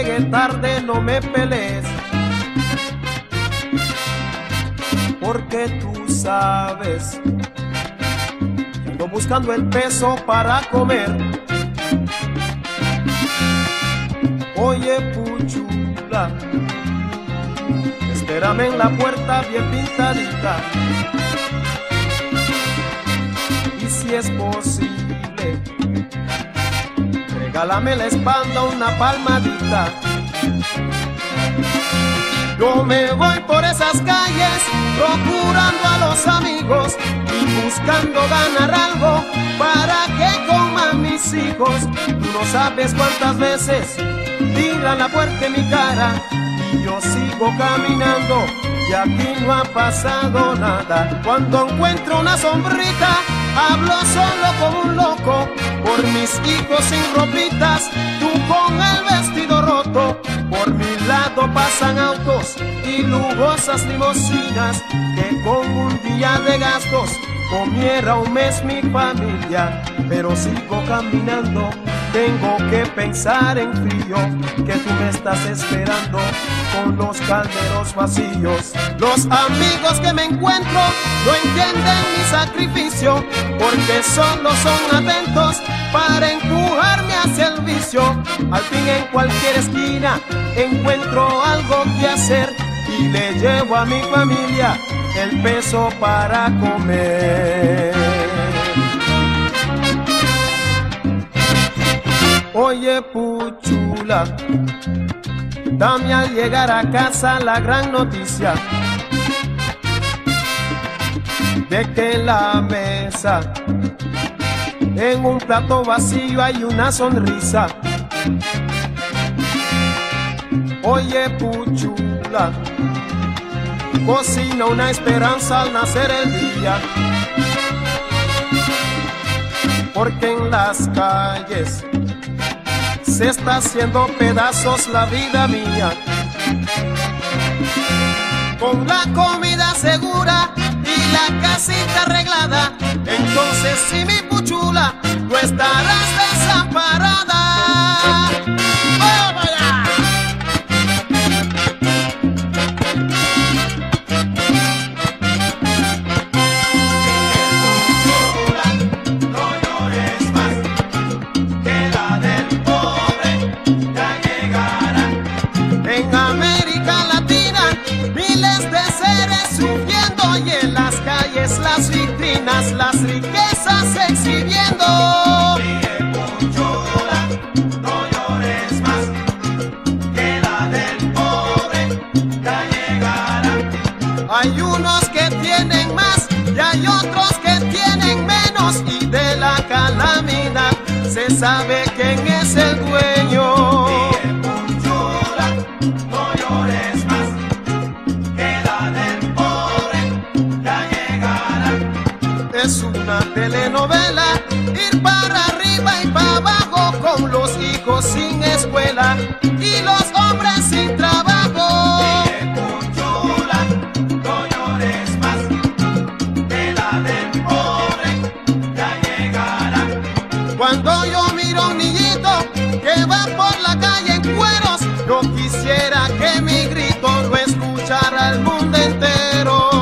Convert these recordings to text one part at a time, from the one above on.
llegue tarde no me pelees, porque tú sabes que ando buscando el peso para comer. Oye, puchula, espérame en la puerta bien pintadita, y si es posible, regálame la espalda una palmadita. Yo me voy por esas calles procurando a los amigos y buscando ganar algo para que coman mis hijos. Tú no sabes cuántas veces tiran la puerta en mi cara y yo sigo caminando y aquí no ha pasado nada. Cuando encuentro una sombrita hablo solo como un loco por mis hijos sin ropitas, tú con el vestido roto. Por mi lado pasan autos y lujosas limusinas que con un día de gastos comiera un mes mi familia. Pero sigo caminando, tengo que pensar en frío, que tú me estás esperando con los calderos vacíos. Los amigos que me encuentro no entienden mi sacrificio, porque solo son atentos para empujarme hacia el vicio. Al fin en cualquier esquina encuentro algo que hacer y le llevo a mi familia el peso para comer. Oye, puchula, dame al llegar a casa la gran noticia de que en la mesa, en un plato vacío hay una sonrisa. Oye, puchula, cocina una esperanza al nacer el día, porque en las calles se está haciendo pedazos la vida mía. Con la comida segura y la casita arreglada, entonces si mi puchula, tú estarás desamparada. ¡Vamos allá! En América Latina, miles de seres sufriendo y en las calles, las vitrinas, las riquezas exhibiendo. Sigue, puchula, no llores más, que la del pobre ya llegará. Hay unos que tienen más y hay otros que tienen menos, y de la calamidad se sabe quién es el dueño. Es una telenovela, ir para arriba y para abajo, con los hijos sin escuela y los hombres sin trabajo. Sigue, puchula, no llores más, que la del pobre ya llegará. Cuando yo miro a un niñito que va por la calle en cueros, yo quisiera que mi grito lo escuchara el mundo entero.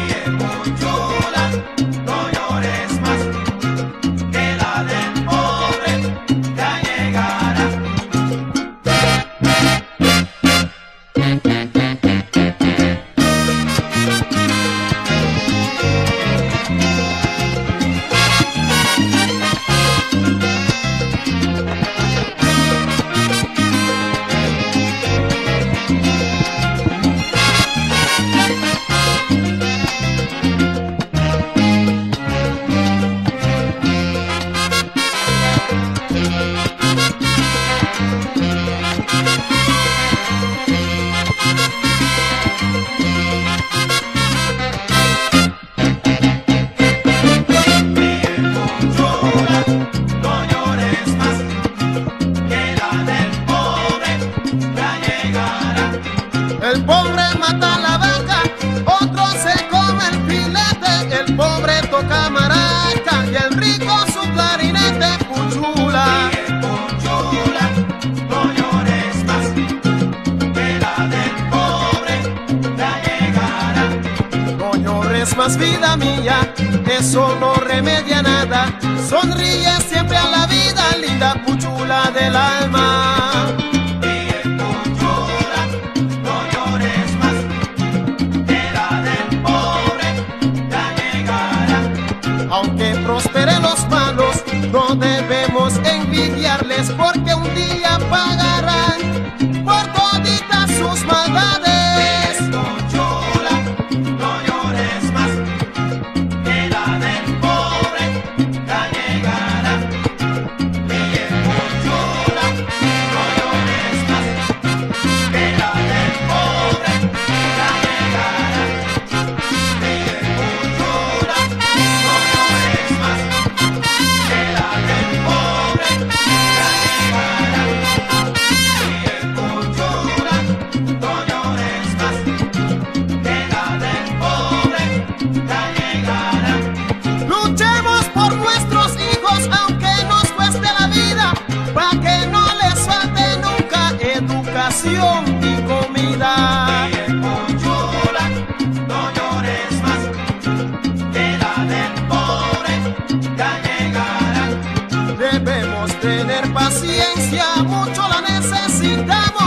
El pobre mata la vaca, otro se come el filete, el pobre toca maraca y el rico su clarinete. Puchula, puchula, no llores más. más vida mía, eso no remedia nada. Sonríe siempre a la vida, linda puchula del alma. Ríe, puchula, no llores más, que la del pobre ya llegará. Aunque prosperen los malos, no debemos envidiarles, porque un día pagarán por toditas sus maldades. Luchemos por nuestros hijos, aunque nos cueste la vida, para que no les falte nunca educación y comida. Ríe, puchula, no llores más, que la del pobre ya llegará. Debemos tener paciencia, mucho la necesitamos.